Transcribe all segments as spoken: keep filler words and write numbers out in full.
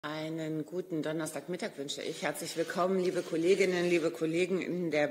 Einen guten Donnerstagmittag wünsche ich. Herzlich willkommen, liebe Kolleginnen, liebe Kollegen in der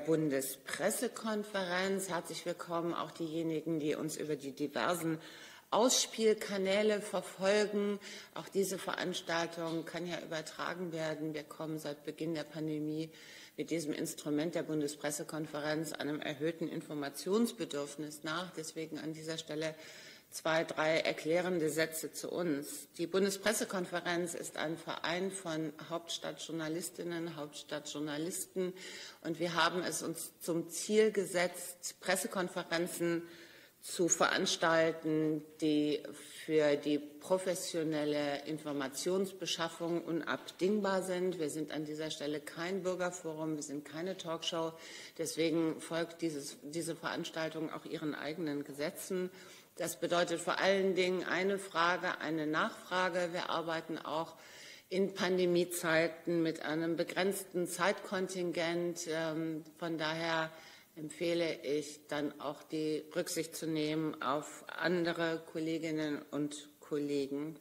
Bundespressekonferenz. Herzlich willkommen auch diejenigen, die uns über die diversen Ausspielkanäle verfolgen. Auch diese Veranstaltung kann ja übertragen werden. Wir kommen seit Beginn der Pandemie mit diesem Instrument der Bundespressekonferenz einem erhöhten Informationsbedürfnis nach. Deswegen an dieser Stelle zwei, drei erklärende Sätze zu uns. Die Bundespressekonferenz ist ein Verein von Hauptstadtjournalistinnen, Hauptstadtjournalisten, und wir haben es uns zum Ziel gesetzt, Pressekonferenzen zu veranstalten, die für die professionelle Informationsbeschaffung unabdingbar sind. Wir sind an dieser Stelle kein Bürgerforum, wir sind keine Talkshow. Deswegen folgt dieses, diese Veranstaltung auch ihren eigenen Gesetzen. Das bedeutet vor allen Dingen eine Frage, eine Nachfrage. Wir arbeiten auch in Pandemiezeiten mit einem begrenzten Zeitkontingent. Von daher empfehle ich dann auch die Rücksicht zu nehmen auf andere Kolleginnen und Kollegen.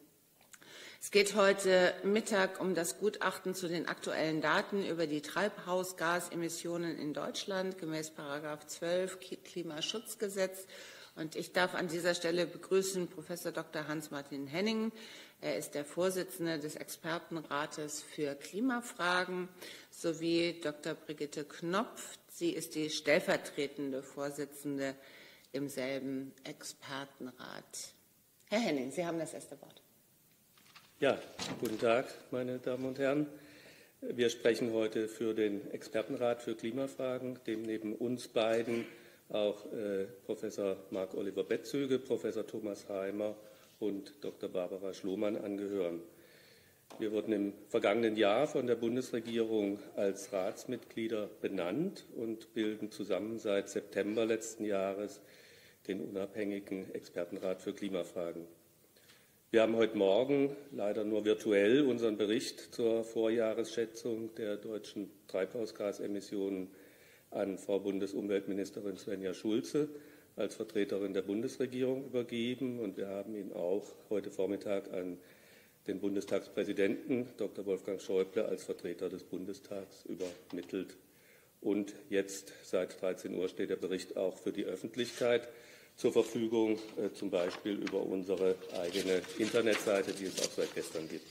Es geht heute Mittag um das Gutachten zu den aktuellen Daten über die Treibhausgasemissionen in Deutschland gemäß Paragraph zwölf Klimaschutzgesetz. Und ich darf an dieser Stelle begrüßen Professor Doktor Hans-Martin Henning. Er ist der Vorsitzende des Expertenrates für Klimafragen, sowie Doktor Brigitte Knopf. Sie ist die stellvertretende Vorsitzende im selben Expertenrat. Herr Henning, Sie haben das erste Wort. Ja, guten Tag, meine Damen und Herren. Wir sprechen heute für den Expertenrat für Klimafragen, dem neben uns beiden auch äh, Professor Marc-Oliver Betzöge, Professor Thomas Heimer und Doktor Barbara Schlohmann angehören. Wir wurden im vergangenen Jahr von der Bundesregierung als Ratsmitglieder benannt und bilden zusammen seit September letzten Jahres den unabhängigen Expertenrat für Klimafragen. Wir haben heute Morgen leider nur virtuell unseren Bericht zur Vorjahresschätzung der deutschen Treibhausgasemissionen an Frau Bundesumweltministerin Svenja Schulze als Vertreterin der Bundesregierung übergeben. Und wir haben ihn auch heute Vormittag an den Bundestagspräsidenten Doktor Wolfgang Schäuble als Vertreter des Bundestags übermittelt. Und jetzt seit dreizehn Uhr steht der Bericht auch für die Öffentlichkeit zur Verfügung, äh, zum Beispiel über unsere eigene Internetseite, die es auch seit gestern gibt.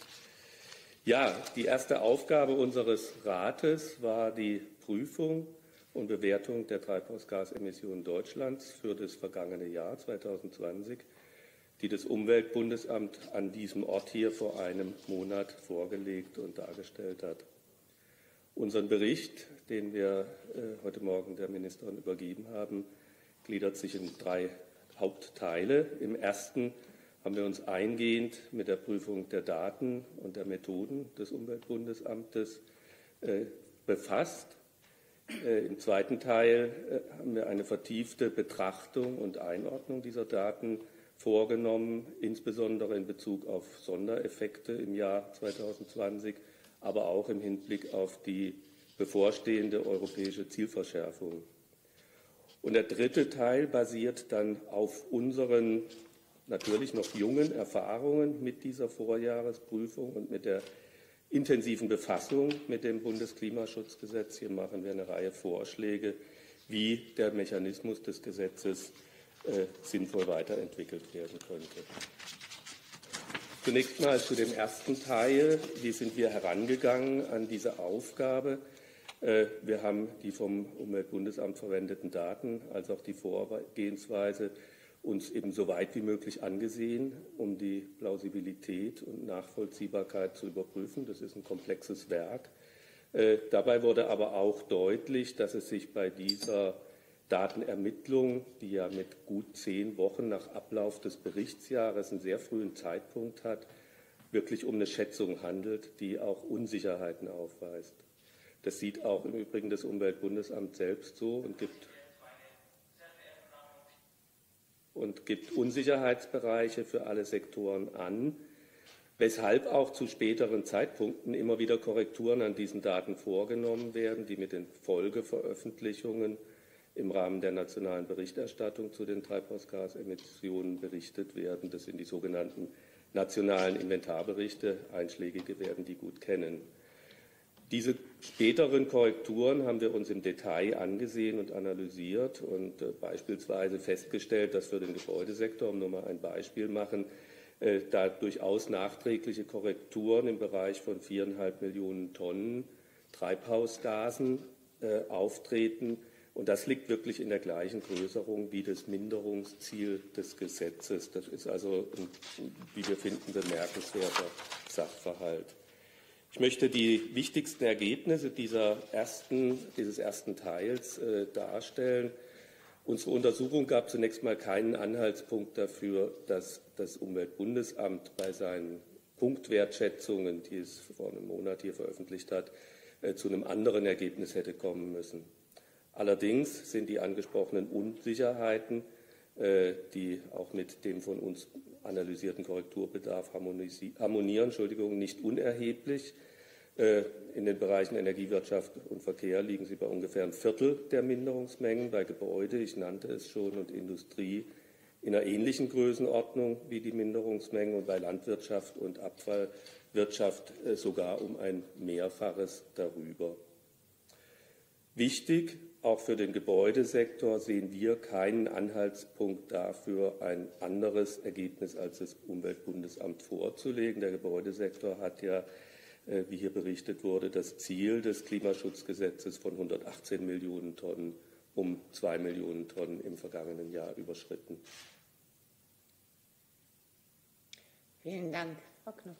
Ja, die erste Aufgabe unseres Rates war die Prüfung und Bewertung der Treibhausgasemissionen Deutschlands für das vergangene Jahr zweitausendzwanzig, die das Umweltbundesamt an diesem Ort hier vor einem Monat vorgelegt und dargestellt hat. Unseren Bericht, den wir äh, heute Morgen der Ministerin übergeben haben, gliedert sich in drei Hauptteile. Im ersten haben wir uns eingehend mit der Prüfung der Daten und der Methoden des Umweltbundesamtes äh, befasst. Äh, Im zweiten Teil äh, haben wir eine vertiefte Betrachtung und Einordnung dieser Daten vorgenommen, insbesondere in Bezug auf Sondereffekte im Jahr zweitausendzwanzig, aber auch im Hinblick auf die bevorstehende europäische Zielverschärfung. Und der dritte Teil basiert dann auf unseren natürlich noch jungen Erfahrungen mit dieser Vorjahresprüfung und mit der intensiven Befassung mit dem Bundesklimaschutzgesetz. Hier machen wir eine Reihe Vorschläge, wie der Mechanismus des Gesetzes äh, sinnvoll weiterentwickelt werden könnte. Zunächst mal zu dem ersten Teil. Wie sind wir herangegangen an diese Aufgabe? Äh, wir haben die vom Umweltbundesamt verwendeten Daten als auch die Vorgehensweise uns eben so weit wie möglich angesehen, um die Plausibilität und Nachvollziehbarkeit zu überprüfen. Das ist ein komplexes Werk. Äh, dabei wurde aber auch deutlich, dass es sich bei dieser Datenermittlung, die ja mit gut zehn Wochen nach Ablauf des Berichtsjahres einen sehr frühen Zeitpunkt hat, wirklich um eine Schätzung handelt, die auch Unsicherheiten aufweist. Das sieht auch im Übrigen das Umweltbundesamt selbst so und gibt und gibt Unsicherheitsbereiche für alle Sektoren an, weshalb auch zu späteren Zeitpunkten immer wieder Korrekturen an diesen Daten vorgenommen werden, die mit den Folgeveröffentlichungen im Rahmen der nationalen Berichterstattung zu den Treibhausgasemissionen berichtet werden. Das sind die sogenannten nationalen Inventarberichte, einschlägige werden die gut kennen. Diese späteren Korrekturen haben wir uns im Detail angesehen und analysiert und äh, beispielsweise festgestellt, dass für den Gebäudesektor, um nur mal ein Beispiel machen, äh, da durchaus nachträgliche Korrekturen im Bereich von viereinhalb Millionen Tonnen Treibhausgasen äh, auftreten. Und das liegt wirklich in der gleichen Größerung wie das Minderungsziel des Gesetzes. Das ist also ein, wie wir finden, bemerkenswerter Sachverhalt. Ich möchte die wichtigsten Ergebnisse dieser ersten, dieses ersten Teils äh, darstellen. Unsere Untersuchung gab zunächst mal keinen Anhaltspunkt dafür, dass das Umweltbundesamt bei seinen Punktwertschätzungen, die es vor einem Monat hier veröffentlicht hat, äh, zu einem anderen Ergebnis hätte kommen müssen. Allerdings sind die angesprochenen Unsicherheiten, äh, die auch mit dem von uns analysierten Korrekturbedarf harmonieren, Entschuldigung, nicht unerheblich. In den Bereichen Energiewirtschaft und Verkehr liegen sie bei ungefähr einem Viertel der Minderungsmengen, bei Gebäude, ich nannte es schon, und Industrie in einer ähnlichen Größenordnung wie die Minderungsmengen und bei Landwirtschaft und Abfallwirtschaft sogar um ein Mehrfaches darüber. Wichtig, auch für den Gebäudesektor sehen wir keinen Anhaltspunkt dafür, ein anderes Ergebnis als das Umweltbundesamt vorzulegen. Der Gebäudesektor hat ja, wie hier berichtet wurde, das Ziel des Klimaschutzgesetzes von hundertachtzehn Millionen Tonnen um zwei Millionen Tonnen im vergangenen Jahr überschritten. Vielen Dank. Frau Knopf.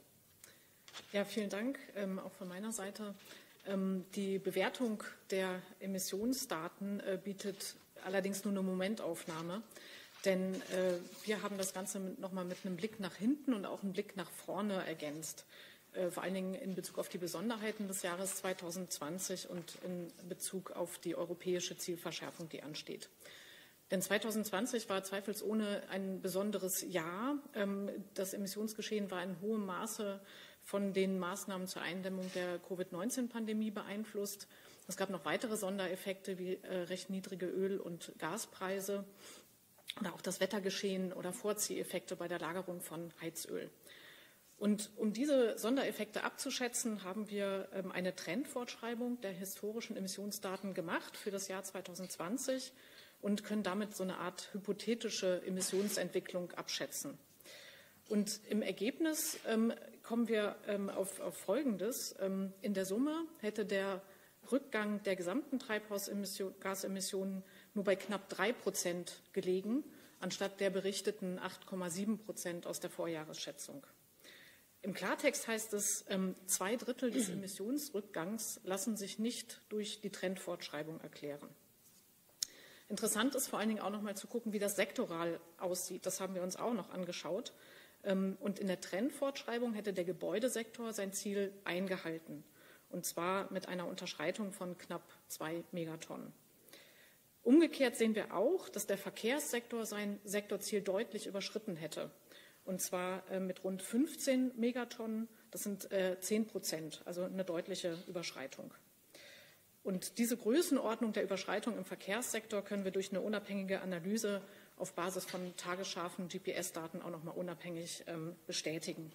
Ja, vielen Dank, ähm, auch von meiner Seite. Die Bewertung der Emissionsdaten bietet allerdings nur eine Momentaufnahme, denn wir haben das Ganze noch mal mit einem Blick nach hinten und auch einem Blick nach vorne ergänzt, vor allen Dingen in Bezug auf die Besonderheiten des Jahres zweitausendzwanzig und in Bezug auf die europäische Zielverschärfung, die ansteht. Denn zweitausendzwanzig war zweifelsohne ein besonderes Jahr. Das Emissionsgeschehen war in hohem Maße von den Maßnahmen zur Eindämmung der Covid neunzehn Pandemie beeinflusst. Es gab noch weitere Sondereffekte wie äh, recht niedrige Öl- und Gaspreise oder auch das Wettergeschehen oder Vorzieheffekte bei der Lagerung von Heizöl. Und um diese Sondereffekte abzuschätzen, haben wir ähm, eine Trendfortschreibung der historischen Emissionsdaten gemacht für das Jahr zweitausendzwanzig und können damit so eine Art hypothetische Emissionsentwicklung abschätzen. Und im Ergebnis ähm, kommen wir ähm, auf, auf Folgendes. Ähm, in der Summe hätte der Rückgang der gesamten Treibhausgasemissionen nur bei knapp drei Prozent gelegen, anstatt der berichteten acht Komma sieben Prozent aus der Vorjahresschätzung. Im Klartext heißt es, ähm, zwei Drittel des Emissionsrückgangs lassen sich nicht durch die Trendfortschreibung erklären. Interessant ist vor allen Dingen auch noch mal zu gucken, wie das sektoral aussieht. Das haben wir uns auch noch angeschaut. Und in der Trendfortschreibung hätte der Gebäudesektor sein Ziel eingehalten, und zwar mit einer Unterschreitung von knapp zwei Megatonnen. Umgekehrt sehen wir auch, dass der Verkehrssektor sein Sektorziel deutlich überschritten hätte, und zwar mit rund fünfzehn Megatonnen, das sind zehn Prozent, also eine deutliche Überschreitung. Und diese Größenordnung der Überschreitung im Verkehrssektor können wir durch eine unabhängige Analyse auf Basis von tagesscharfen G P S-Daten auch noch mal unabhängig ähm, bestätigen.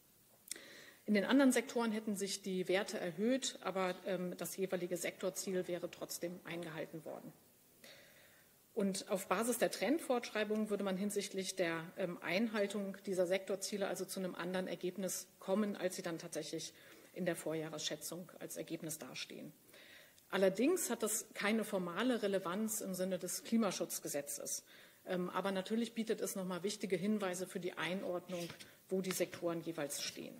In den anderen Sektoren hätten sich die Werte erhöht, aber ähm, das jeweilige Sektorziel wäre trotzdem eingehalten worden. Und auf Basis der Trendfortschreibung würde man hinsichtlich der ähm, Einhaltung dieser Sektorziele also zu einem anderen Ergebnis kommen, als sie dann tatsächlich in der Vorjahresschätzung als Ergebnis dastehen. Allerdings hat das keine formale Relevanz im Sinne des Klimaschutzgesetzes. Aber natürlich bietet es noch mal wichtige Hinweise für die Einordnung, wo die Sektoren jeweils stehen.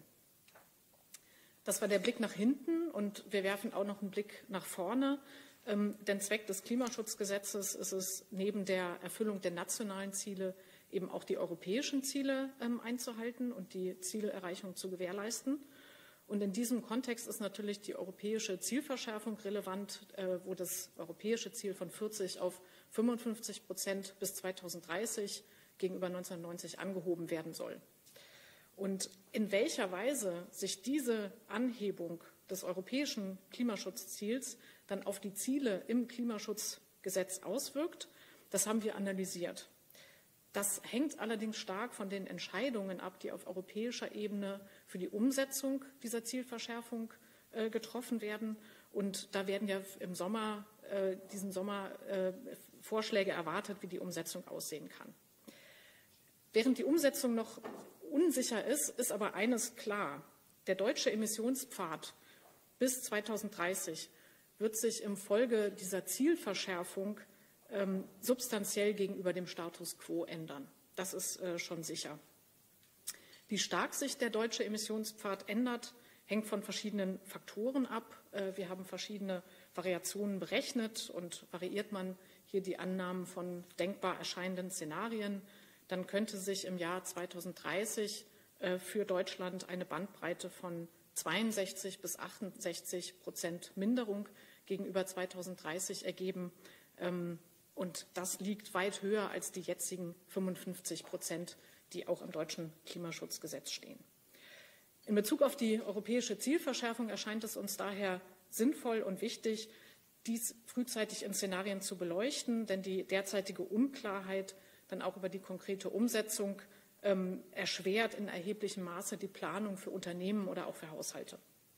Das war der Blick nach hinten, und wir werfen auch noch einen Blick nach vorne. Denn Zweck des Klimaschutzgesetzes ist es, neben der Erfüllung der nationalen Ziele eben auch die europäischen Ziele einzuhalten und die Zielerreichung zu gewährleisten. Und in diesem Kontext ist natürlich die europäische Zielverschärfung relevant, wo das europäische Ziel von vierzig auf fünfundfünfzig Prozent bis zweitausenddreißig gegenüber neunzehnhundertneunzig angehoben werden soll. Und in welcher Weise sich diese Anhebung des europäischen Klimaschutzziels dann auf die Ziele im Klimaschutzgesetz auswirkt, das haben wir analysiert. Das hängt allerdings stark von den Entscheidungen ab, die auf europäischer Ebene für die Umsetzung dieser Zielverschärfung äh, getroffen werden. Und da werden ja im Sommer, äh, diesen Sommer äh, Vorschläge erwartet, wie die Umsetzung aussehen kann. Während die Umsetzung noch unsicher ist, ist aber eines klar. Der deutsche Emissionspfad bis zweitausenddreißig wird sich im Folge dieser Zielverschärfung ähm, substanziell gegenüber dem Status quo ändern. Das ist äh, schon sicher. Wie stark sich der deutsche Emissionspfad ändert, hängt von verschiedenen Faktoren ab. Äh, wir haben verschiedene Variationen berechnet und variiert man hier die Annahmen von denkbar erscheinenden Szenarien, dann könnte sich im Jahr zweitausenddreißig äh, für Deutschland eine Bandbreite von zweiundsechzig bis achtundsechzig Prozent Minderung gegenüber zweitausenddreißig ergeben. Ähm, und das liegt weit höher als die jetzigen fünfundfünfzig Prozent, die auch im deutschen Klimaschutzgesetz stehen. In Bezug auf die europäische Zielverschärfung erscheint es uns daher sinnvoll und wichtig, dies frühzeitig in Szenarien zu beleuchten, denn die derzeitige Unklarheit dann auch über die konkrete Umsetzung ähm, erschwert in erheblichem Maße die Planung für Unternehmen oder auch für Haushalte.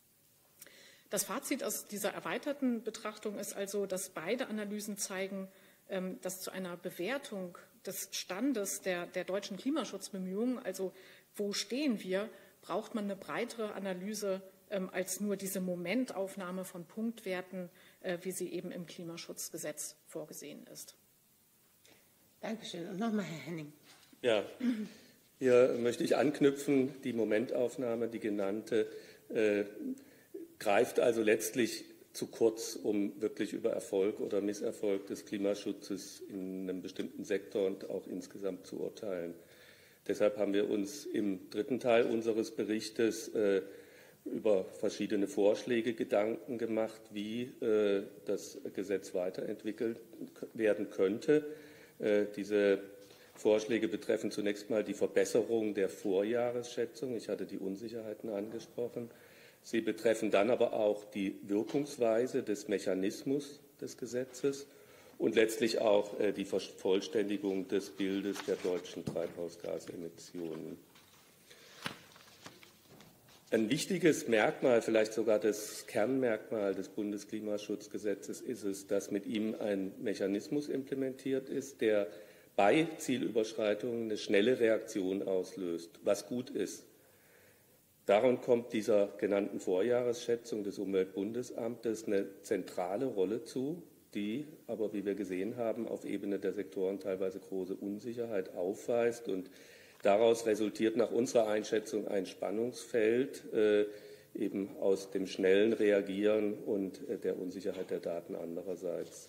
Das Fazit aus dieser erweiterten Betrachtung ist also, dass beide Analysen zeigen, ähm, dass zu einer Bewertung des Standes der, der deutschen Klimaschutzbemühungen, also wo stehen wir, braucht man eine breitere Analyse ähm, als nur diese Momentaufnahme von Punktwerten, äh, wie sie eben im Klimaschutzgesetz vorgesehen ist. Dankeschön. Und nochmal Herr Henning. Ja, hier möchte ich anknüpfen. Die Momentaufnahme, die genannte, äh, greift also letztlich zu kurz, um wirklich über Erfolg oder Misserfolg des Klimaschutzes in einem bestimmten Sektor und auch insgesamt zu urteilen. Deshalb haben wir uns im dritten Teil unseres Berichtes äh, über verschiedene Vorschläge Gedanken gemacht, wie äh, das Gesetz weiterentwickelt werden könnte. Äh, diese Vorschläge betreffen zunächst mal die Verbesserung der Vorjahresschätzung. Ich hatte die Unsicherheiten angesprochen. Sie betreffen dann aber auch die Wirkungsweise des Mechanismus des Gesetzes und letztlich auch äh, die Vervollständigung des Bildes der deutschen Treibhausgasemissionen. Ein wichtiges Merkmal, vielleicht sogar das Kernmerkmal des Bundesklimaschutzgesetzes ist es, dass mit ihm ein Mechanismus implementiert ist, der bei Zielüberschreitungen eine schnelle Reaktion auslöst, was gut ist. Darum kommt dieser genannten Vorjahresschätzung des Umweltbundesamtes eine zentrale Rolle zu, die aber, wie wir gesehen haben, auf Ebene der Sektoren teilweise große Unsicherheit aufweist. Und daraus resultiert nach unserer Einschätzung ein Spannungsfeld, äh, eben aus dem schnellen Reagieren und äh, der Unsicherheit der Daten andererseits.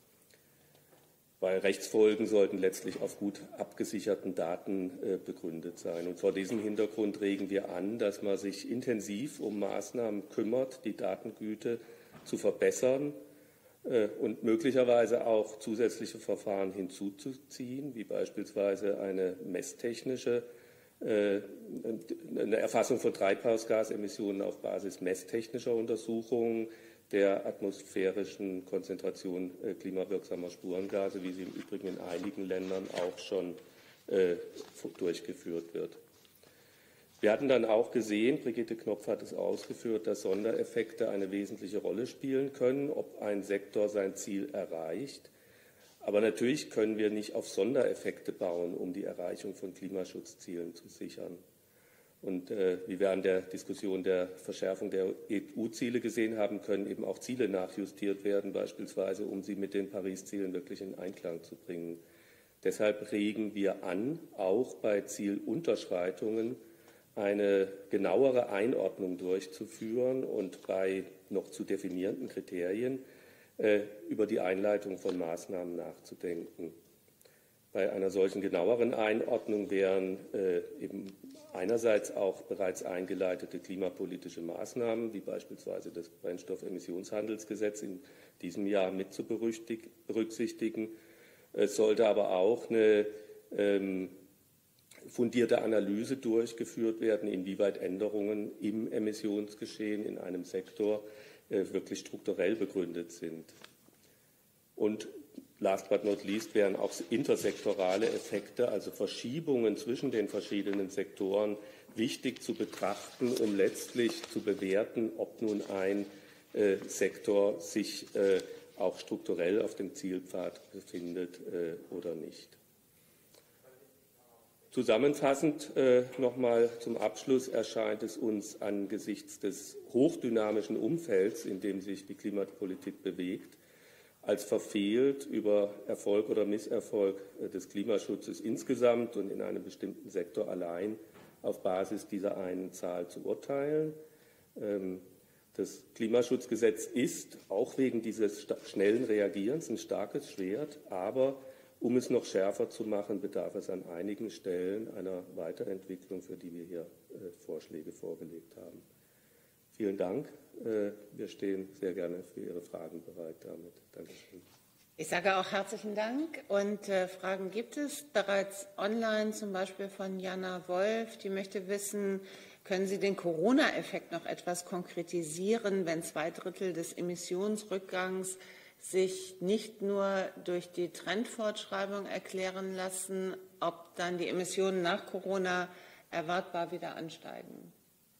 Weil Rechtsfolgen sollten letztlich auf gut abgesicherten Daten äh, begründet sein. Und vor diesem Hintergrund regen wir an, dass man sich intensiv um Maßnahmen kümmert, die Datengüte zu verbessern äh, und möglicherweise auch zusätzliche Verfahren hinzuzuziehen, wie beispielsweise eine messtechnische, äh, eine Erfassung von Treibhausgasemissionen auf Basis messtechnischer Untersuchungen der atmosphärischen Konzentration äh, klimawirksamer Spurengase, wie sie im Übrigen in einigen Ländern auch schon äh, durchgeführt wird. Wir hatten dann auch gesehen, Brigitte Knopf hat es ausgeführt, dass Sondereffekte eine wesentliche Rolle spielen können, ob ein Sektor sein Ziel erreicht. Aber natürlich können wir nicht auf Sondereffekte bauen, um die Erreichung von Klimaschutzzielen zu sichern. Und äh, wie wir an der Diskussion der Verschärfung der E U-Ziele gesehen haben, können eben auch Ziele nachjustiert werden, beispielsweise um sie mit den Paris-Zielen wirklich in Einklang zu bringen. Deshalb regen wir an, auch bei Zielunterschreitungen eine genauere Einordnung durchzuführen und bei noch zu definierenden Kriterien äh, über die Einleitung von Maßnahmen nachzudenken. Bei einer solchen genaueren Einordnung wären äh, eben einerseits auch bereits eingeleitete klimapolitische Maßnahmen, wie beispielsweise das Brennstoffemissionshandelsgesetz in diesem Jahr mit zu berücksichtigen. Es sollte aber auch eine ähm, fundierte Analyse durchgeführt werden, inwieweit Änderungen im Emissionsgeschehen in einem Sektor äh, wirklich strukturell begründet sind. Und last but not least wären auch intersektorale Effekte, also Verschiebungen zwischen den verschiedenen Sektoren, wichtig zu betrachten, um letztlich zu bewerten, ob nun ein äh, Sektor sich äh, auch strukturell auf dem Zielpfad befindet äh, oder nicht. Zusammenfassend äh, nochmal zum Abschluss erscheint es uns angesichts des hochdynamischen Umfelds, in dem sich die Klimapolitik bewegt, als verfehlt, über Erfolg oder Misserfolg äh, des Klimaschutzes insgesamt und in einem bestimmten Sektor allein auf Basis dieser einen Zahl zu urteilen. Ähm, das Klimaschutzgesetz ist auch wegen dieses schnellen Reagierens ein starkes Schwert, aber um es noch schärfer zu machen, bedarf es an einigen Stellen einer Weiterentwicklung, für die wir hier äh, Vorschläge vorgelegt haben. Vielen Dank. Äh, wir stehen sehr gerne für Ihre Fragen bereit damit. Dankeschön. Ich sage auch herzlichen Dank. Und äh, Fragen gibt es bereits online, zum Beispiel von Jana Wolf. Die möchte wissen, können Sie den Corona-Effekt noch etwas konkretisieren, wenn zwei Drittel des Emissionsrückgangs sich nicht nur durch die Trendfortschreibung erklären lassen, ob dann die Emissionen nach Corona erwartbar wieder ansteigen?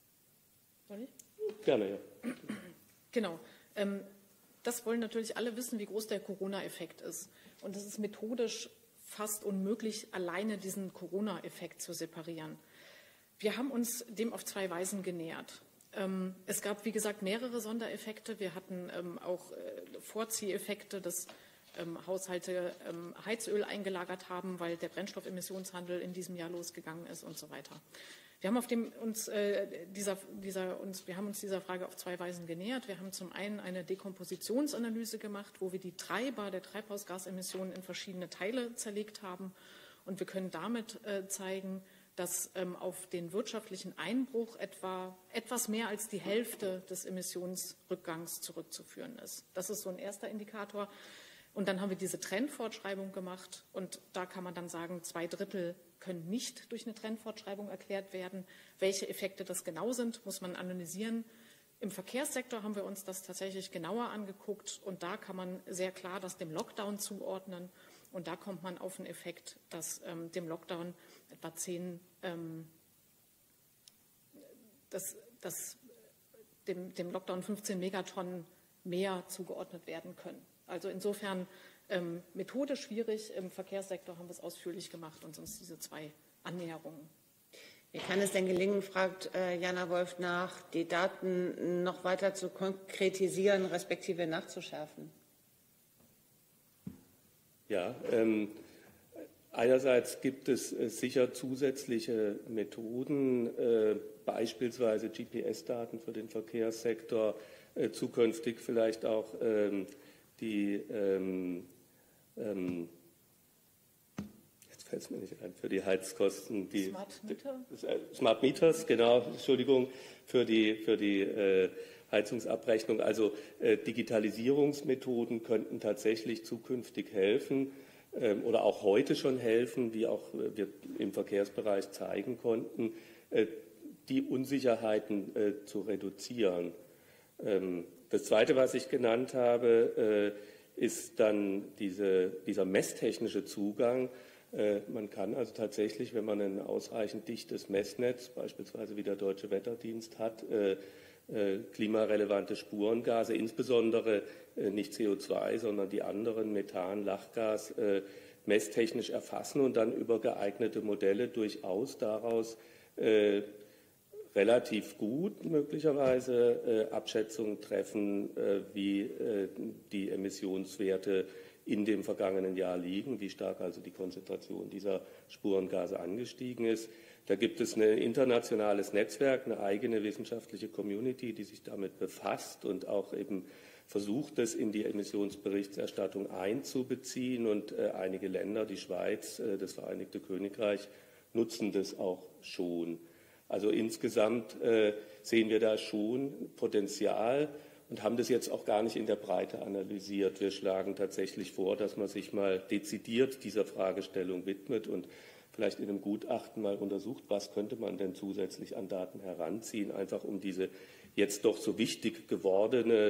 Soll ich? Gerne, ja. Genau. Ähm, das wollen natürlich alle wissen, wie groß der Corona-Effekt ist. Und es ist methodisch fast unmöglich, alleine diesen Corona-Effekt zu separieren. Wir haben uns dem auf zwei Weisen genähert. Ähm, es gab, wie gesagt, mehrere Sondereffekte. Wir hatten ähm, auch äh, Vorzieheffekte, dass ähm, Haushalte ähm, Heizöl eingelagert haben, weil der Brennstoffemissionshandel in diesem Jahr losgegangen ist und so weiter. Wir haben, auf dem uns, äh, dieser, dieser, uns, wir haben uns dieser Frage auf zwei Weisen genähert. Wir haben zum einen eine Dekompositionsanalyse gemacht, wo wir die Treiber der Treibhausgasemissionen in verschiedene Teile zerlegt haben. Und wir können damit äh, zeigen, dass ähm, auf den wirtschaftlichen Einbruch etwa etwas mehr als die Hälfte des Emissionsrückgangs zurückzuführen ist. Das ist so ein erster Indikator. Und dann haben wir diese Trendfortschreibung gemacht. Und da kann man dann sagen, zwei Drittel können nicht durch eine Trendfortschreibung erklärt werden. Welche Effekte das genau sind, muss man analysieren. Im Verkehrssektor haben wir uns das tatsächlich genauer angeguckt. Und da kann man sehr klar das dem Lockdown zuordnen. Und da kommt man auf einen Effekt, dass ähm, dem Lockdown etwa zehn, ähm, dass, dass dem, dem Lockdown fünfzehn Megatonnen mehr zugeordnet werden können. Also insofern ähm, methodisch schwierig. Im Verkehrssektor haben wir es ausführlich gemacht und sonst diese zwei Annäherungen. Wie kann es denn gelingen, fragt äh, Jana Wolf nach, die Daten noch weiter zu konkretisieren, respektive nachzuschärfen? Ja, ähm, einerseits gibt es äh, sicher zusätzliche Methoden, äh, beispielsweise G P S-Daten für den Verkehrssektor, äh, zukünftig vielleicht auch ähm, die, ähm, ähm, jetzt fällt es mir nicht ein, für die Heizkosten, die Smart Meter? Die, äh, Smart Meters, genau, Entschuldigung, für die, für die äh, Heizungsabrechnung. Also äh, Digitalisierungsmethoden könnten tatsächlich zukünftig helfen ähm, oder auch heute schon helfen, wie auch äh, wir im Verkehrsbereich zeigen konnten, äh, die Unsicherheiten äh, zu reduzieren. Ähm, das Zweite, was ich genannt habe, äh, ist dann diese, dieser messtechnische Zugang. Äh, man kann also tatsächlich, wenn man ein ausreichend dichtes Messnetz, beispielsweise wie der Deutsche Wetterdienst hat, äh, klimarelevante Spurengase, insbesondere nicht C O zwei, sondern die anderen, Methan, Lachgas, messtechnisch erfassen und dann über geeignete Modelle durchaus daraus äh, relativ gut möglicherweise äh, Abschätzungen treffen, äh, wie äh, die Emissionswerte in dem vergangenen Jahr liegen, wie stark also die Konzentration dieser Spurengase angestiegen ist. Da gibt es ein internationales Netzwerk, eine eigene wissenschaftliche Community, die sich damit befasst und auch eben versucht, das in die Emissionsberichterstattung einzubeziehen. Und äh, einige Länder, die Schweiz, äh, das Vereinigte Königreich, nutzen das auch schon. Also insgesamt äh, sehen wir da schon Potenzial und haben das jetzt auch gar nicht in der Breite analysiert. Wir schlagen tatsächlich vor, dass man sich mal dezidiert dieser Fragestellung widmet und vielleicht in einem Gutachten mal untersucht, was könnte man denn zusätzlich an Daten heranziehen, einfach um diese jetzt doch so wichtig gewordene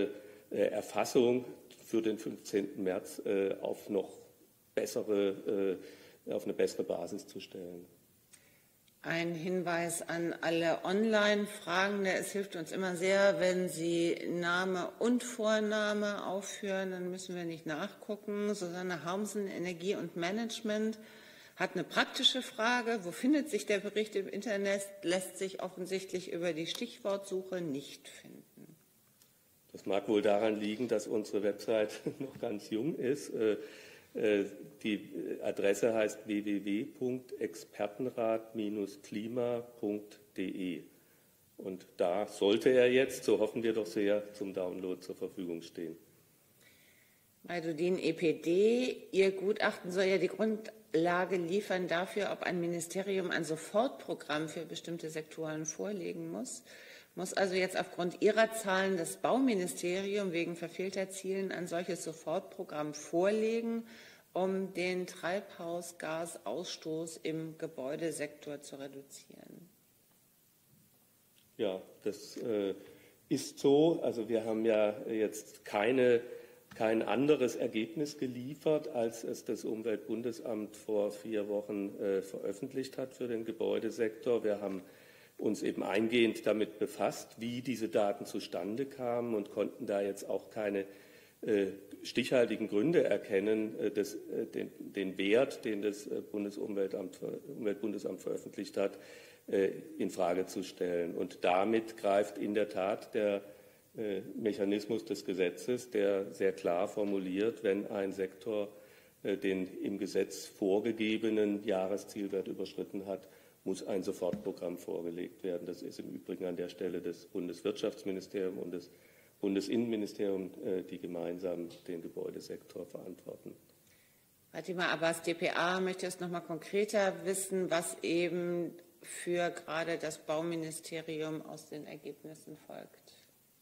Erfassung für den fünfzehnten März auf noch bessere, auf eine bessere Basis zu stellen. Ein Hinweis an alle Online-Fragende. Es hilft uns immer sehr, wenn Sie Name und Vorname aufführen, dann müssen wir nicht nachgucken. Susanne Harmsen, Energie und Management, hat eine praktische Frage. Wo findet sich der Bericht im Internet? Lässt sich offensichtlich über die Stichwortsuche nicht finden. Das mag wohl daran liegen, dass unsere Website noch ganz jung ist. Die Adresse heißt w w w punkt expertenrat Bindestrich klima punkt d e und da sollte er jetzt, so hoffen wir doch sehr, zum Download zur Verfügung stehen. Majdudin, E P D, Ihr Gutachten soll ja die Grundlage liefern dafür, ob ein Ministerium ein Sofortprogramm für bestimmte Sektoren vorlegen muss. Muss also jetzt aufgrund Ihrer Zahlen das Bauministerium wegen verfehlter Zielen ein solches Sofortprogramm vorlegen, um den Treibhausgasausstoß im Gebäudesektor zu reduzieren? Ja, das äh, ist so. Also wir haben ja jetzt keine, kein anderes Ergebnis geliefert, als es das Umweltbundesamt vor vier Wochen äh, veröffentlicht hat für den Gebäudesektor. Wir haben uns eben eingehend damit befasst, wie diese Daten zustande kamen und konnten da jetzt auch keine äh, stichhaltigen Gründe erkennen, äh, das, äh, den, den Wert, den das Bundesumweltamt, Umweltbundesamt veröffentlicht hat, äh, in Frage zu stellen. Und damit greift in der Tat der äh, Mechanismus des Gesetzes, der sehr klar formuliert, wenn ein Sektor äh, den im Gesetz vorgegebenen Jahreszielwert überschritten hat, muss ein Sofortprogramm vorgelegt werden. Das ist im Übrigen an der Stelle das Bundeswirtschaftsministerium und das Bundesinnenministerium, die gemeinsam den Gebäudesektor verantworten. Fatima Abbas, D P A, möchte jetzt noch mal konkreter wissen, was eben für gerade das Bauministerium aus den Ergebnissen folgt.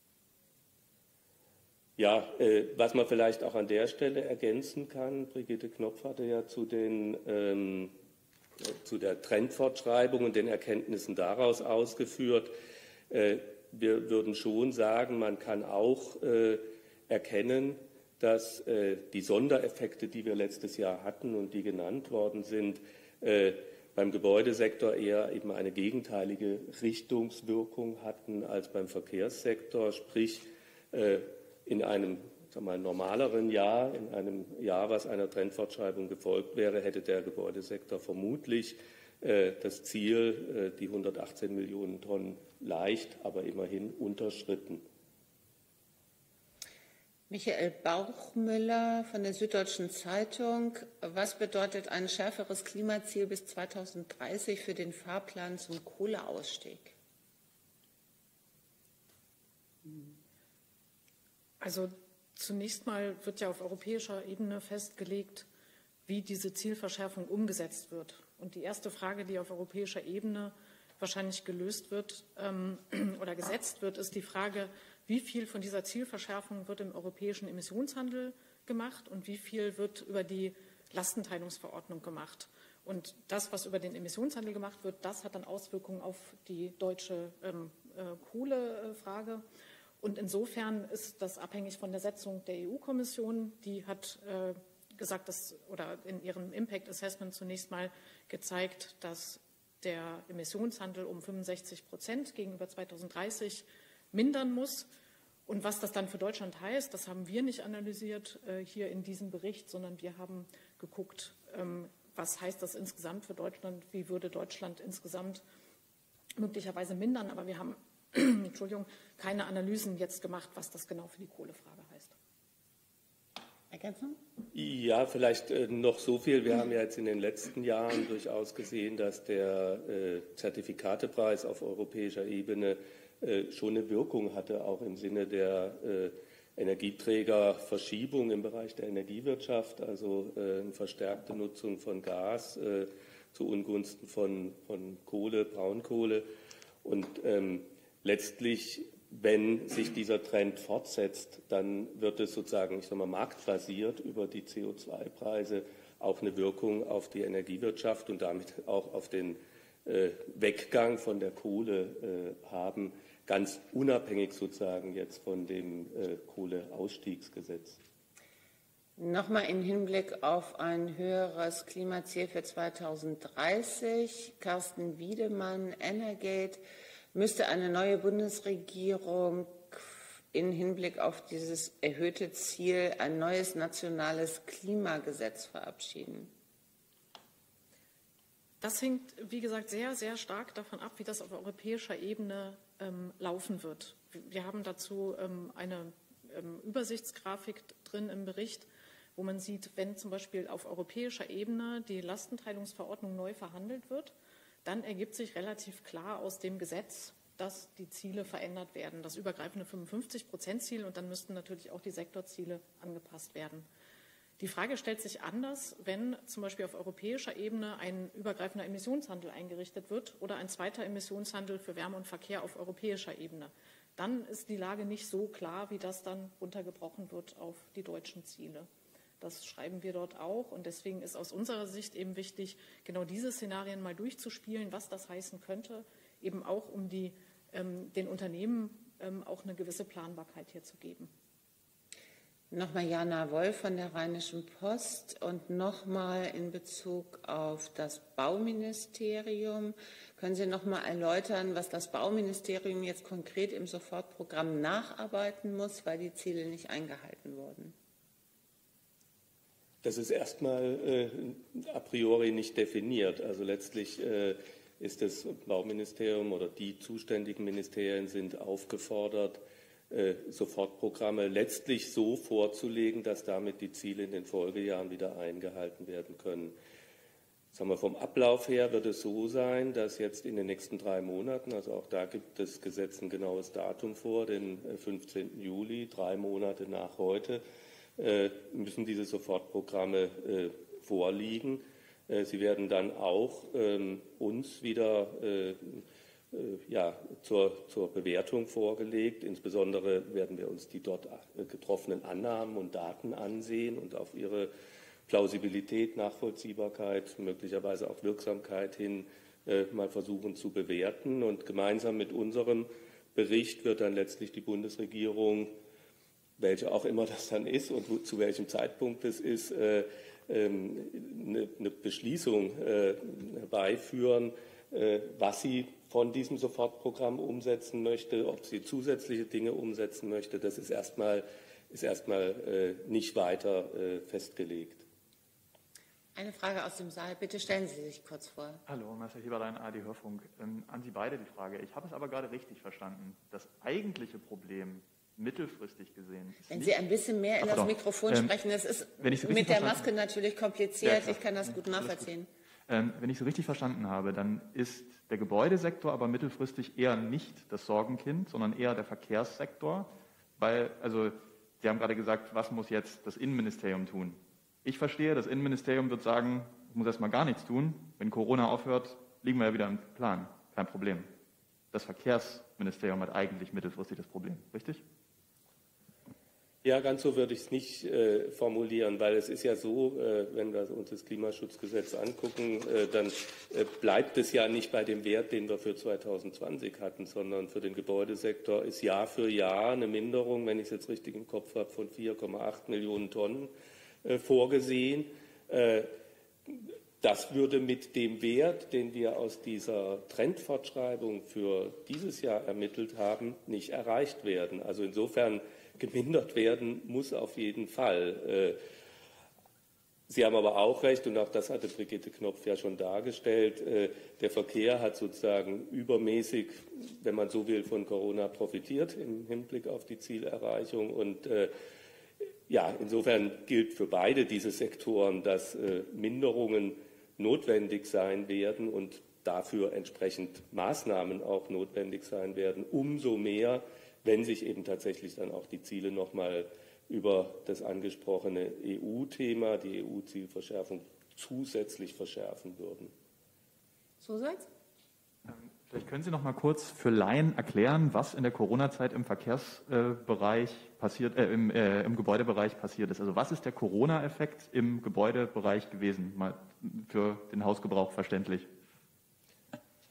Ja, äh, was man vielleicht auch an der Stelle ergänzen kann, Brigitte Knopf hatte ja zu den ähm, zu der Trendfortschreibung und den Erkenntnissen daraus ausgeführt. Wir würden schon sagen, man kann auch erkennen, dass die Sondereffekte, die wir letztes Jahr hatten und die genannt worden sind, beim Gebäudesektor eher eben eine gegenteilige Richtungswirkung hatten als beim Verkehrssektor, sprich in einem sagen wir mal, normaleren Jahr, in einem Jahr, was einer Trendfortschreibung gefolgt wäre, hätte der Gebäudesektor vermutlich äh, das Ziel, äh, die hundertachtzehn Millionen Tonnen leicht, aber immerhin unterschritten. Michael Bauchmüller von der Süddeutschen Zeitung. Was bedeutet ein schärferes Klimaziel bis zweitausenddreißig für den Fahrplan zum Kohleausstieg? Also zunächst mal wird ja auf europäischer Ebene festgelegt, wie diese Zielverschärfung umgesetzt wird. Und die erste Frage, die auf europäischer Ebene wahrscheinlich gelöst wird ähm, oder gesetzt wird, ist die Frage, wie viel von dieser Zielverschärfung wird im europäischen Emissionshandel gemacht und wie viel wird über die Lastenteilungsverordnung gemacht. Und das, was über den Emissionshandel gemacht wird, das hat dann Auswirkungen auf die deutsche ähm, äh, Kohlefrage. Und insofern ist das abhängig von der Setzung der E U-Kommission. Die hat äh, gesagt, dass, oder in ihrem Impact Assessment zunächst mal gezeigt, dass der Emissionshandel um fünfundsechzig Prozent gegenüber zweitausenddreißig mindern muss. Und was das dann für Deutschland heißt, das haben wir nicht analysiert äh, hier in diesem Bericht, sondern wir haben geguckt, ähm, was heißt das insgesamt für Deutschland, wie würde Deutschland insgesamt möglicherweise mindern. Aber wir haben Entschuldigung, keine Analysen jetzt gemacht, was das genau für die Kohlefrage heißt. Ergänzung? Ja, vielleicht äh, noch so viel. Wir haben ja jetzt in den letzten Jahren durchaus gesehen, dass der äh, Zertifikatepreis auf europäischer Ebene äh, schon eine Wirkung hatte, auch im Sinne der äh, Energieträgerverschiebung im Bereich der Energiewirtschaft, also äh, eine verstärkte Nutzung von Gas äh, zu Ungunsten von, von Kohle, Braunkohle. Und ähm, letztlich, wenn sich dieser Trend fortsetzt, dann wird es sozusagen, ich sage mal, marktbasiert über die C O zwei Preise auch eine Wirkung auf die Energiewirtschaft und damit auch auf den äh, Weggang von der Kohle äh, haben. ganz unabhängig sozusagen jetzt von dem äh, Kohleausstiegsgesetz. Nochmal im Hinblick auf ein höheres Klimaziel für zweitausenddreißig. Carsten Wiedemann, Energate. Müsste eine neue Bundesregierung in Hinblick auf dieses erhöhte Ziel ein neues nationales Klimagesetz verabschieden? Das hängt, wie gesagt, sehr, sehr stark davon ab, wie das auf europäischer Ebene ähm, laufen wird. Wir haben dazu ähm, eine ähm, Übersichtsgrafik drin im Bericht, wo man sieht, wenn zum Beispiel auf europäischer Ebene die Lastenteilungsverordnung neu verhandelt wird, dann ergibt sich relativ klar aus dem Gesetz, dass die Ziele verändert werden, das übergreifende fünfundfünfzig Prozent Ziel, und dann müssten natürlich auch die Sektorziele angepasst werden. Die Frage stellt sich anders, wenn zum Beispiel auf europäischer Ebene ein übergreifender Emissionshandel eingerichtet wird oder ein zweiter Emissionshandel für Wärme und Verkehr auf europäischer Ebene. Dann ist die Lage nicht so klar, wie das dann runtergebrochen wird auf die deutschen Ziele. Das schreiben wir dort auch, und deswegen ist aus unserer Sicht eben wichtig, genau diese Szenarien mal durchzuspielen, was das heißen könnte, eben auch um die, ähm, den Unternehmen ähm, auch eine gewisse Planbarkeit hier zu geben. Nochmal Jana Wolf von der Rheinischen Post und nochmal in Bezug auf das Bauministerium. Können Sie nochmal erläutern, was das Bauministerium jetzt konkret im Sofortprogramm nacharbeiten muss, weil die Ziele nicht eingehalten wurden? Das ist erstmal äh, a priori nicht definiert. Also letztlich äh, ist das Bauministerium oder die zuständigen Ministerien sind aufgefordert, äh, Sofortprogramme letztlich so vorzulegen, dass damit die Ziele in den Folgejahren wieder eingehalten werden können. Sagen wir, vom Ablauf her wird es so sein, dass jetzt in den nächsten drei Monaten, also auch da gibt das Gesetz ein genaues Datum vor, den fünfzehnten Juli, drei Monate nach heute, müssen diese Sofortprogramme äh, vorliegen. Äh, sie werden dann auch ähm, uns wieder äh, äh, ja, zur, zur Bewertung vorgelegt. Insbesondere werden wir uns die dort getroffenen Annahmen und Daten ansehen und auf ihre Plausibilität, Nachvollziehbarkeit, möglicherweise auch Wirksamkeit hin äh, mal versuchen zu bewerten. Und gemeinsam mit unserem Bericht wird dann letztlich die Bundesregierung, welche auch immer das dann ist und wo, zu welchem Zeitpunkt es ist, äh, ähm, eine, eine Beschließung äh, herbeiführen, äh, was sie von diesem Sofortprogramm umsetzen möchte, ob sie zusätzliche Dinge umsetzen möchte. Das ist erstmal, ist erstmal äh, nicht weiter äh, festgelegt. Eine Frage aus dem Saal. Bitte stellen Sie sich kurz vor. Hallo, Marcel Heberlein, A R D Hörfunk. Ähm, an Sie beide die Frage. Ich habe es aber gerade richtig verstanden. Das eigentliche Problem mittelfristig gesehen. Wenn Sie ein bisschen mehr in Ach, das Mikrofon ähm, sprechen, das ist mit der Maske natürlich kompliziert. Ja, ich kann das gut nachvollziehen. Ähm, wenn ich so richtig verstanden habe, dann ist der Gebäudesektor aber mittelfristig eher nicht das Sorgenkind, sondern eher der Verkehrssektor, weil, also Sie haben gerade gesagt, was muss jetzt das Innenministerium tun? Ich verstehe, das Innenministerium wird sagen, ich muss erstmal gar nichts tun. Wenn Corona aufhört, liegen wir ja wieder im Plan. Kein Problem. Das Verkehrsministerium hat eigentlich mittelfristig das Problem, richtig? Ja, ganz so würde ich es nicht äh, formulieren, weil es ist ja so, äh, wenn wir uns das Klimaschutzgesetz angucken, äh, dann äh, bleibt es ja nicht bei dem Wert, den wir für zweitausendzwanzig hatten, sondern für den Gebäudesektor ist Jahr für Jahr eine Minderung, wenn ich es jetzt richtig im Kopf habe, von vier Komma acht Millionen Tonnen äh, vorgesehen. Äh, das würde mit dem Wert, den wir aus dieser Trendfortschreibung für dieses Jahr ermittelt haben, nicht erreicht werden. Also insofern gemindert werden muss auf jeden Fall. Sie haben aber auch recht, und auch das hatte Brigitte Knopf ja schon dargestellt, der Verkehr hat sozusagen übermäßig, wenn man so will, von Corona profitiert im Hinblick auf die Zielerreichung. Und ja, insofern gilt für beide diese Sektoren, dass Minderungen notwendig sein werden und dafür entsprechend Maßnahmen auch notwendig sein werden, umso mehr, wenn sich eben tatsächlich dann auch die Ziele noch mal über das angesprochene E U-Thema, die E U-Zielverschärfung, zusätzlich verschärfen würden. Zusatz? Vielleicht können Sie noch mal kurz für Laien erklären, was in der Corona-Zeit im Verkehrsbereich passiert, äh, im, äh, im Gebäudebereich passiert ist. Also was ist der Corona-Effekt im Gebäudebereich gewesen? Mal für den Hausgebrauch verständlich.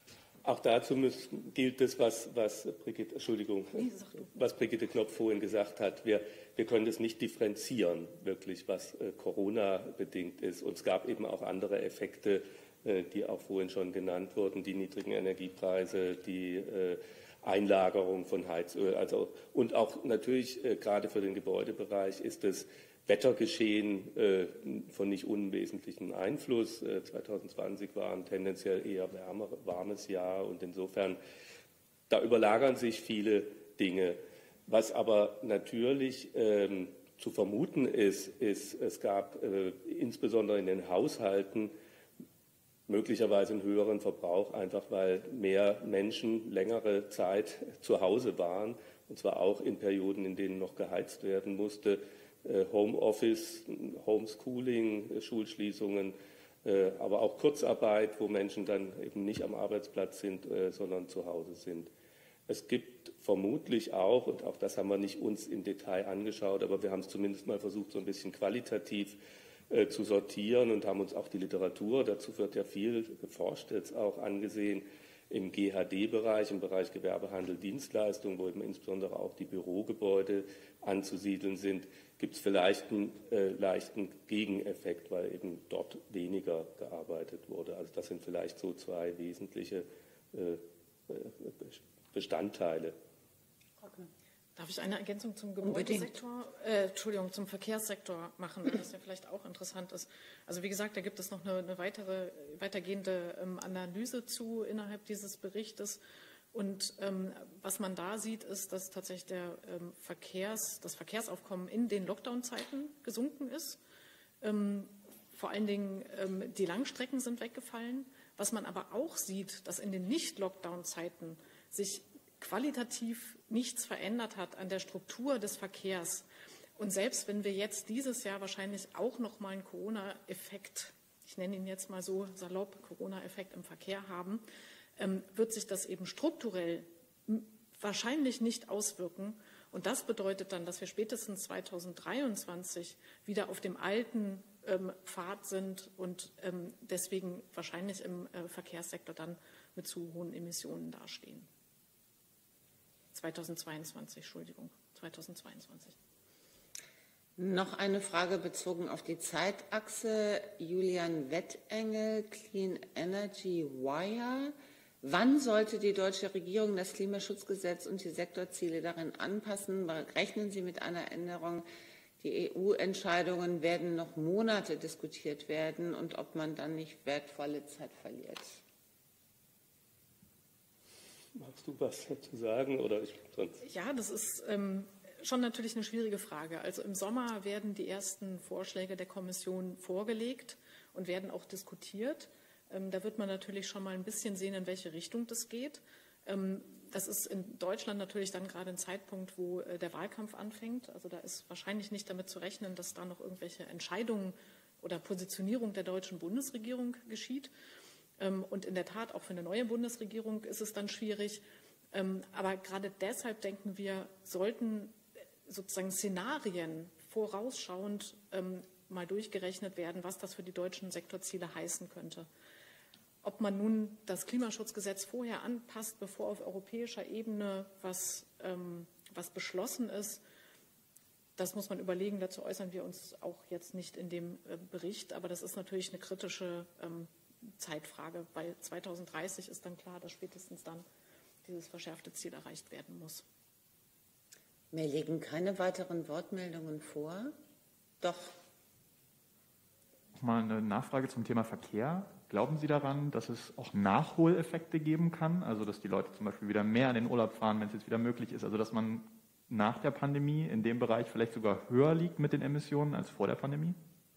auch dazu muss, gilt es, was, was, Brigitte, Entschuldigung, was Brigitte Knopf vorhin gesagt hat. Wir, wir können das nicht differenzieren, wirklich, was äh, Corona-bedingt ist. Und es gab eben auch andere Effekte, äh, die auch vorhin schon genannt wurden, die niedrigen Energiepreise, die äh, Einlagerung von Heizöl. Also, und auch natürlich, äh, gerade für den Gebäudebereich, ist es Wettergeschehen äh, von nicht unwesentlichem Einfluss. Äh, zwanzig zwanzig war ein tendenziell eher wärmer, warmes Jahr und insofern, da überlagern sich viele Dinge. Was aber natürlich ähm, zu vermuten ist, ist, es gab äh, insbesondere in den Haushalten möglicherweise einen höheren Verbrauch, einfach weil mehr Menschen längere Zeit zu Hause waren, und zwar auch in Perioden, in denen noch geheizt werden musste. Homeoffice, Homeschooling, Schulschließungen, aber auch Kurzarbeit, wo Menschen dann eben nicht am Arbeitsplatz sind, sondern zu Hause sind. Es gibt vermutlich auch, und auch das haben wir nicht uns im Detail angeschaut, aber wir haben es zumindest mal versucht, so ein bisschen qualitativ äh, zu sortieren und haben uns auch die Literatur, dazu wird ja viel geforscht, jetzt auch angesehen, im G H D-Bereich, im Bereich Gewerbehandel, Dienstleistungen, wo eben insbesondere auch die Bürogebäude anzusiedeln sind, gibt es vielleicht einen äh, leichten Gegeneffekt, weil eben dort weniger gearbeitet wurde. Also das sind vielleicht so zwei wesentliche äh, Bestandteile. Darf ich eine Ergänzung zum Gebäudesektor, äh, Entschuldigung, zum Verkehrssektor machen, weil das ja vielleicht auch interessant ist. Also wie gesagt, da gibt es noch eine, eine weitere, weitergehende ähm, Analyse zu innerhalb dieses Berichtes. Und ähm, was man da sieht, ist, dass tatsächlich der, ähm, Verkehrs, das Verkehrsaufkommen in den Lockdown-Zeiten gesunken ist. Ähm, vor allen Dingen ähm, die Langstrecken sind weggefallen. Was man aber auch sieht, dass in den Nicht-Lockdown-Zeiten sich qualitativ nichts verändert hat an der Struktur des Verkehrs. Und selbst wenn wir jetzt dieses Jahr wahrscheinlich auch noch mal einen Corona-Effekt, ich nenne ihn jetzt mal so salopp, Corona-Effekt im Verkehr haben, ähm, wird sich das eben strukturell wahrscheinlich nicht auswirken. Und das bedeutet dann, dass wir spätestens zweitausenddreiundzwanzig wieder auf dem alten ähm, Pfad sind und ähm, deswegen wahrscheinlich im äh, Verkehrssektor dann mit zu hohen Emissionen dastehen. zweitausendzweiundzwanzig, Entschuldigung, zweitausendzweiundzwanzig. Noch eine Frage bezogen auf die Zeitachse. Julian Wettengel, Clean Energy Wire. Wann sollte die deutsche Regierung das Klimaschutzgesetz und die Sektorziele darin anpassen? Rechnen Sie mit einer Änderung? Die E U-Entscheidungen werden noch Monate diskutiert werden und ob man dann nicht wertvolle Zeit verliert. Magst du was dazu sagen? Oder ich, sonst? Ja, das ist ähm, schon natürlich eine schwierige Frage. Also im Sommer werden die ersten Vorschläge der Kommission vorgelegt und werden auch diskutiert. Ähm, da wird man natürlich schon mal ein bisschen sehen, in welche Richtung das geht. Ähm, das ist in Deutschland natürlich dann gerade ein Zeitpunkt, wo äh, der Wahlkampf anfängt. Also da ist wahrscheinlich nicht damit zu rechnen, dass da noch irgendwelche Entscheidungen oder Positionierung der deutschen Bundesregierung geschieht. Und in der Tat, auch für eine neue Bundesregierung ist es dann schwierig. Aber gerade deshalb denken wir, sollten sozusagen Szenarien vorausschauend mal durchgerechnet werden, was das für die deutschen Sektorziele heißen könnte. Ob man nun das Klimaschutzgesetz vorher anpasst, bevor auf europäischer Ebene was, was beschlossen ist, das muss man überlegen. Dazu äußern wir uns auch jetzt nicht in dem Bericht. Aber das ist natürlich eine kritische Zeitfrage, weil zweitausenddreißig ist dann klar, dass spätestens dann dieses verschärfte Ziel erreicht werden muss. Mir liegen keine weiteren Wortmeldungen vor. Doch. Nochmal eine Nachfrage zum Thema Verkehr. Glauben Sie daran, dass es auch Nachholeffekte geben kann? Also dass die Leute zum Beispiel wieder mehr in den Urlaub fahren, wenn es jetzt wieder möglich ist? Also dass man nach der Pandemie in dem Bereich vielleicht sogar höher liegt mit den Emissionen als vor der Pandemie?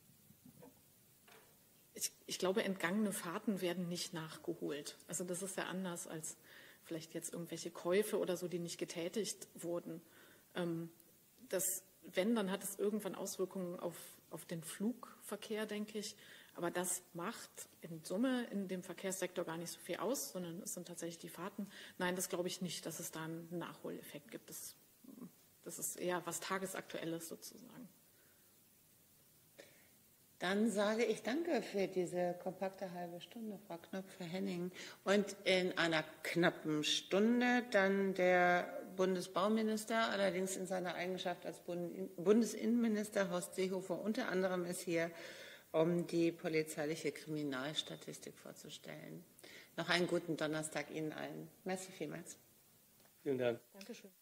Ich, ich glaube, entgangene Fahrten werden nicht nachgeholt. Also das ist ja anders als vielleicht jetzt irgendwelche Käufe oder so, die nicht getätigt wurden. Ähm, das, wenn, dann hat es irgendwann Auswirkungen auf, auf den Flugverkehr, denke ich. Aber das macht in Summe in dem Verkehrssektor gar nicht so viel aus, sondern es sind tatsächlich die Fahrten. Nein, das glaube ich nicht, dass es da einen Nachholeffekt gibt. Das, das ist eher was Tagesaktuelles sozusagen. Dann sage ich danke für diese kompakte halbe Stunde, Frau Knopf-Henning. Und in einer knappen Stunde dann der Bundesbauminister, allerdings in seiner Eigenschaft als Bundesinnenminister, Horst Seehofer, unter anderem ist hier, um die polizeiliche Kriminalstatistik vorzustellen. Noch einen guten Donnerstag Ihnen allen. Merci vielmals. Vielen Dank. Dankeschön.